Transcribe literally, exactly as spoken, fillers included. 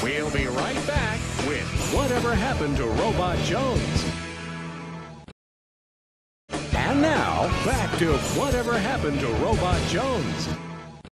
We'll be right back with Whatever Happened to Robot Jones? And now, back to Whatever Happened to Robot Jones?